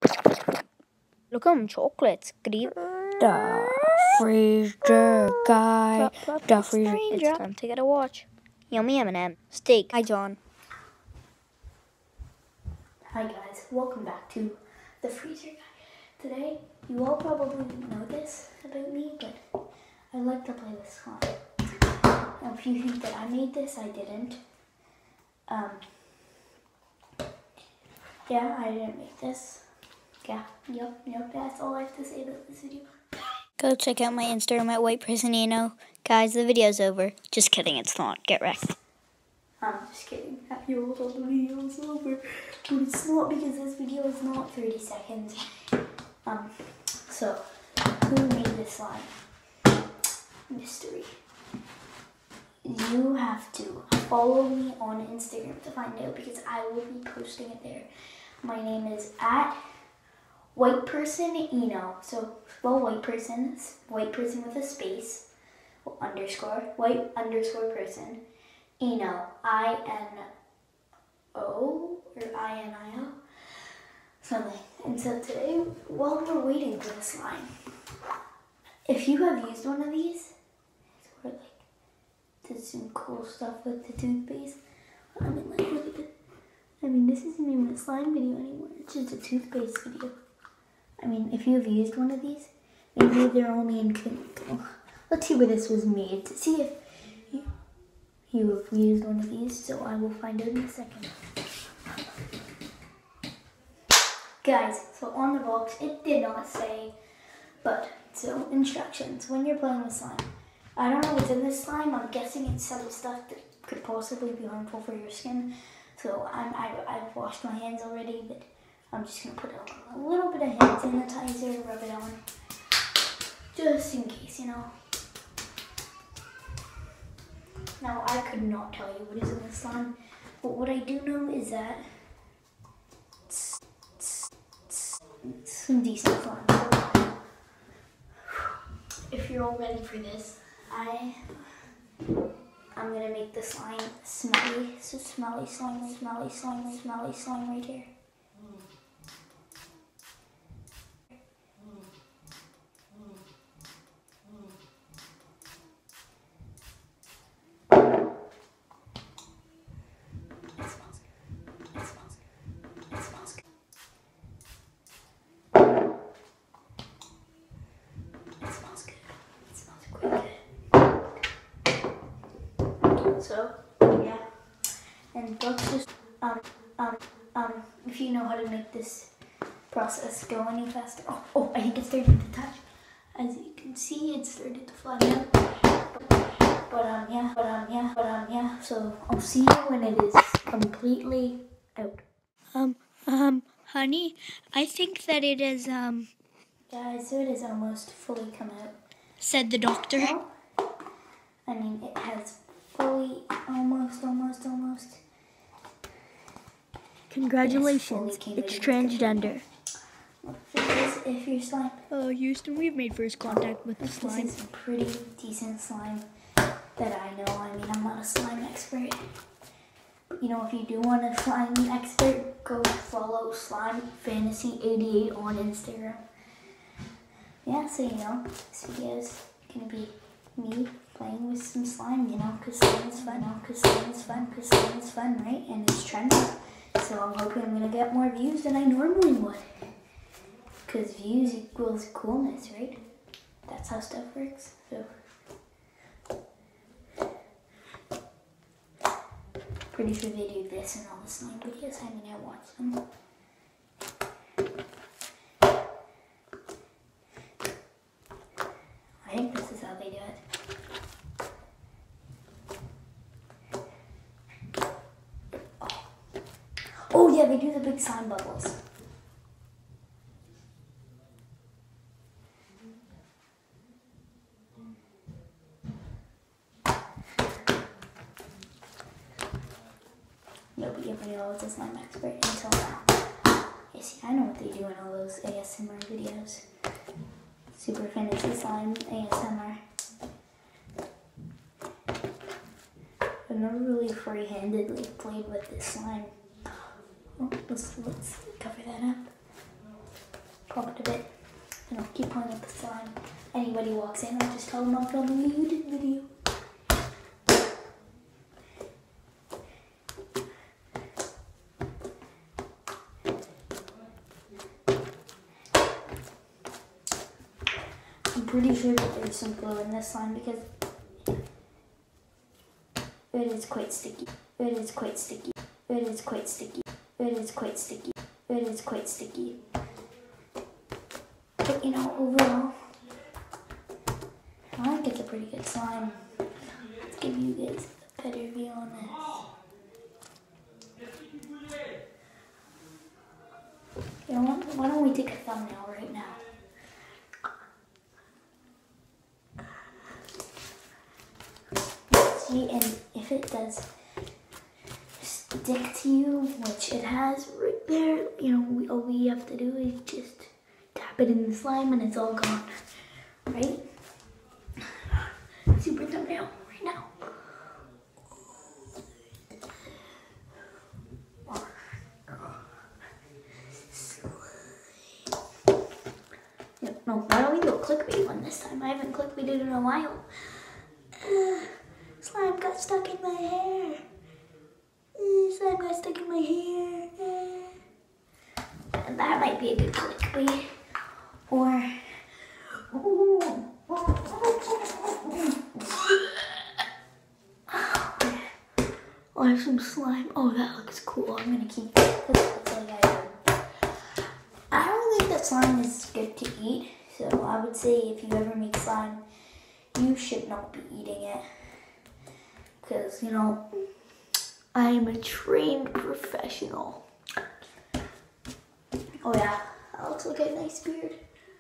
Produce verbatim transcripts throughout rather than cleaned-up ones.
Look at them chocolates. Good evening. The freezer guy. Drop, drop, The it's freezer. It's time to get a watch. Yummy M and M. Steak. Hi, John. Hi guys, welcome back to The Freezer Guy. Today, you all probably know this about me, but I like to play with slime. Now, if you think that I made this, I didn't. Um, yeah, I didn't make this. Yeah, yep, yep, that's all I have to say about this video. Go check out my Instagram at White Person Eno. Guys, the video's over. Just kidding, it's not. Get wrecked. I'm just kidding. Happy all the video's over. But it's not, because this video is not thirty seconds. Um, so, who made this slime? Mystery. You have to follow me on Instagram to find out, because I will be posting it there. My name is at White Person Eno. So, spell white person, white person with a space, underscore, white underscore person. Eno, I N O, or I N I O, something. And so today, while we're waiting for the slime, if you have used one of these, or like, did some cool stuff with the toothpaste, I mean, like, look at it. I mean, this isn't even a slime video anymore, it's just a toothpaste video. I mean, if you have used one of these, maybe they're only in, let's see where this was made, to see if you, you have used one of these, so I will find out in a second. Guys, so on the box, it did not say, but, so, instructions, when you're playing with slime. I don't know what's in this slime, I'm guessing it's some stuff that could possibly be harmful for your skin, so I'm, I, I've washed my hands already, but I'm just going to put a, a little bit of hand sanitizer, rub it on, just in case, you know. Now, I could not tell you what is in this slime, but what I do know is that it's, it's, it's, it's some decent slime. So, if you're all ready for this, I, I'm gonna make the slime smelly, so smelly, slimy, smelly, slimy, smelly slime right here. So, yeah, and let's just, um, um, um, if you know how to make this process go any faster. Oh, oh, I think it started to touch. As you can see, it started to fly out. But, um, yeah, but, um, yeah, but, um, yeah, so I'll see you when it is completely out. Um, um, honey, I think that it is, um... Guys, so it is almost fully come out. Said the doctor. Well, I mean, it has fully, almost, almost, almost. Congratulations, Yes, it's transgender. This is if your slime. Oh, Houston, we've made first contact with the slime. This is pretty decent slime that I know. I mean, I'm not a slime expert. But, you know, if you do want a slime expert, go follow Slime Fantasy eighty-eight on Instagram. Yeah, so, you know, this video is going to be me playing with some slime, you know, because slime is fun, because slime is fun, because slime is fun, right? And it's trendy. So I'm hoping I'm going to get more views than I normally would. Because views equals coolness, right? That's how stuff works. So, pretty sure they do this in all the slime videos. I mean, I watch them. I think this is how they do it. Oh yeah, they do the big slime bubbles. Nobody ever knew I was a slime expert until now. You see, I know what they do in all those A S M R videos. Super Fantasy Slime A S M R. I've never really free-handedly played with this slime. Oh, let's, let's cover that up. pop it a bit, and I'll keep playing with the slime. Anybody walks in, I'll just tell them I'm filming a YouTube video. I'm pretty sure that there's some glue in this slime because it is quite sticky. It is quite sticky. It is quite sticky. It is quite sticky. It is quite sticky. But you know, overall, I think it's a pretty good slime. Let's give you guys a better view on this. You know what? Why don't we take a thumbnail right now? See, and if it does stick to you, which it has right there, you know, we, all we have to do is just tap it in the slime and it's all gone, right? Super thumbnail right now. No, why don't we do a clickbait one this time? I haven't clickbaited in a while. Uh, slime got stuck in my hair. Uh, slime got stuck in my hair. Uh. And that might be a good clickbait. Or, ooh, oh, I have some slime. Oh, that looks cool. I'm gonna keep it. That's all I have. I don't think that slime is good to eat. So I would say if you ever make slime, you should not be eating it. Because, you know, I am a trained professional. Oh yeah, that looks like a nice beard.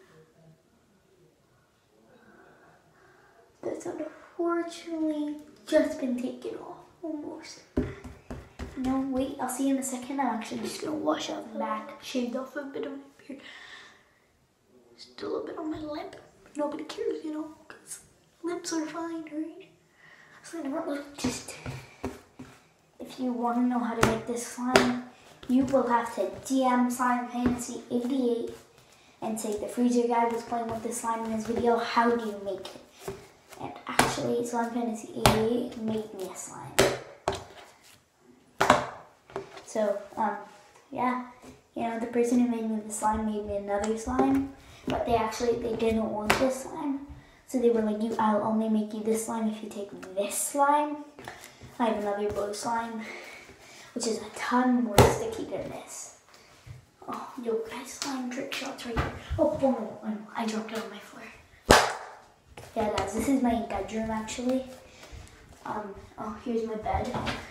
That's unfortunately just been taken off, almost. No, wait, I'll see you in a second. I'm actually just gonna wash out the back, shaved off a bit of my beard. Still a bit on my lip. Nobody cares, you know, because lips are fine, right? So just, if you want to know how to make this slime, you will have to D M Slime Fantasy eighty-eight and say the freezer guy was playing with this slime in his video. How do you make it? And actually, Slime Fantasy eighty-eight made me a slime. So, um, yeah, you know, the person who made me the slime made me another slime. But they actually, they didn't want this slime. So they were like, "You, I'll only make you this slime if you take this slime." I have another blue slime, which is a ton more sticky than this. Oh, yo, guys, slime trick shots right here. Oh, oh no, oh, no, I dropped it on my floor. Yeah, guys, this is my bedroom, actually. Um, oh, here's my bed.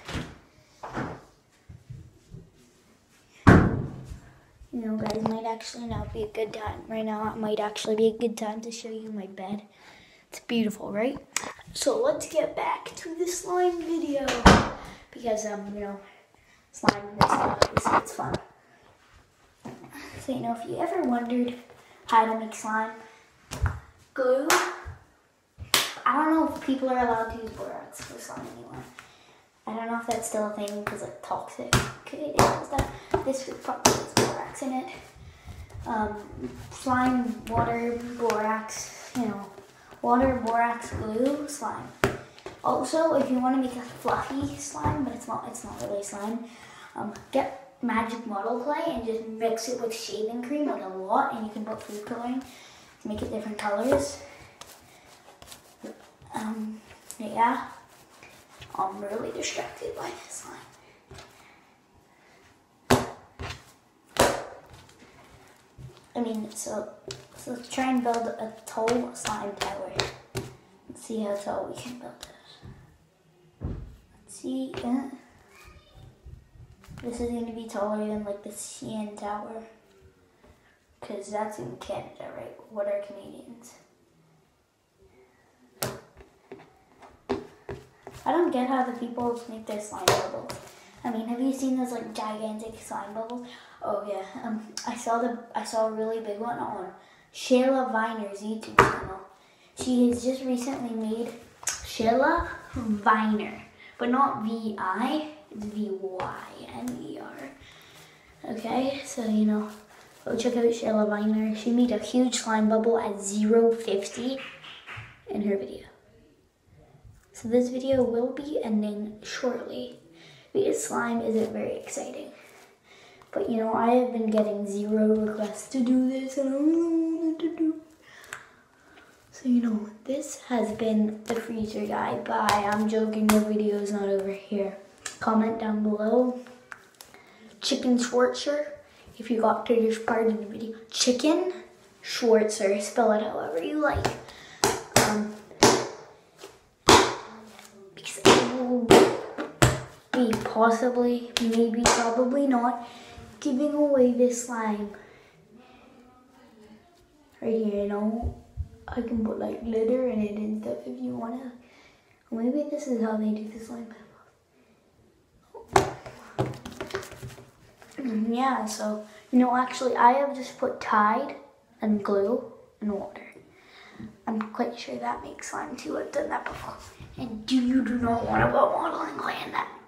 You know, guys, might actually not be a good time. Right now, it might actually be a good time to show you my bed. It's beautiful, right? So let's get back to the slime video. Because, um, you know, slime and stuff, it's, it's fun. So, you know, if you ever wondered how to make slime, glue, I don't know if people are allowed to use borax for slime anymore. I don't know if that's still a thing because it's toxic. Okay, stuff. This would probably has borax in it. Um, slime, water, borax, you know, water, borax, glue, slime. Also, if you want to make a fluffy slime, but it's not, it's not really slime, um, get magic model clay and just mix it with shaving cream, like a lot, and you can put food coloring to make it different colors. Um, yeah. I'm really distracted by this slime. I mean, so, so let's try and build a tall slime tower. Let's see how tall we can build this. Let's see. Uh, this is going to be taller than like the C N Tower. Because that's in Canada, right? What are Canadians? I don't get how the people make their slime bubbles. I mean, have you seen those like gigantic slime bubbles? Oh yeah, um, I saw the I saw a really big one on Shayla Viner's YouTube channel. She has just recently made Shayla Viner, but not V I, it's V Y N E R. Okay, so you know, Go check out Sheila Viner. She made a huge slime bubble at zero fifty in her video. So this video will be ending shortly because slime isn't very exciting. But you know, I have been getting zero requests to do this and I don't know what to do. So you know, this has been the Freezer Guy. Bye. I'm joking, the video is not over here. Comment down below. Chicken Schwartzer. If you got to this part of the video. Chicken Schwartzer. Spell it however you like. Um, because I will be possibly, maybe, probably not, giving away this slime. Right here, you know. I can put like glitter in it and stuff if you wanna. Or maybe this is how they do the slime. Yeah, so, you know, actually I have just put Tide and glue and water. I'm quite sure that makes slime too. I've done that before. And do you do not want to put modeling clay in that?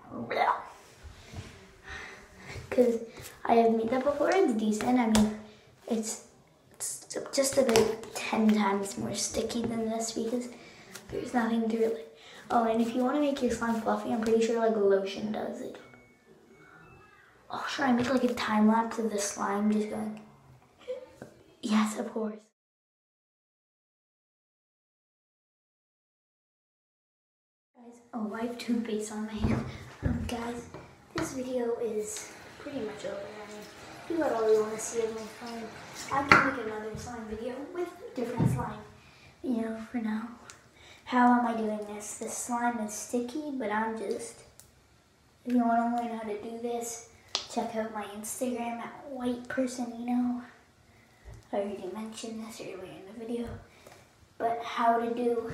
Because I have made that before. It's decent. I mean, it's It's just about ten times more sticky than this because there's nothing to really. Oh, and if you want to make your slime fluffy, I'm pretty sure like lotion does it. Oh, should I make like a time lapse of the slime just going? Yes, of course. Guys, oh, I have toothpaste on my hand. Um, guys, this video is pretty much over. I mean, if you really want to see it, my slime, I can make another slime video with different slime. You know, for now. How am I doing this? This slime is sticky, but I'm just, if you want to learn how to do this, check out my Instagram at white person, you know. I already mentioned this earlier in the video. But how to do,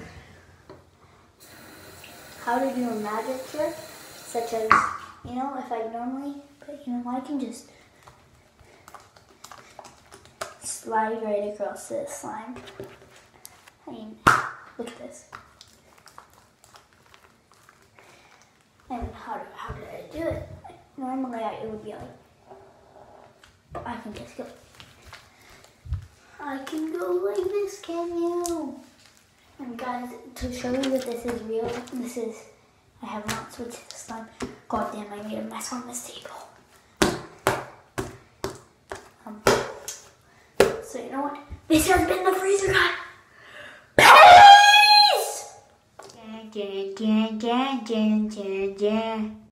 how to do a magic trick, such as, you know, if I normally, but you know, I can just slide right across this slime. I mean, look at this. And how, do, how did I do it? Normally I, it would be like, but I can just go. I can go like this, can you? And guys, to show you that this is real, this is, I have not switched this slime. God damn, I made a mess on this table. Um, so you know what? This has been the Freezer Guy. Peace!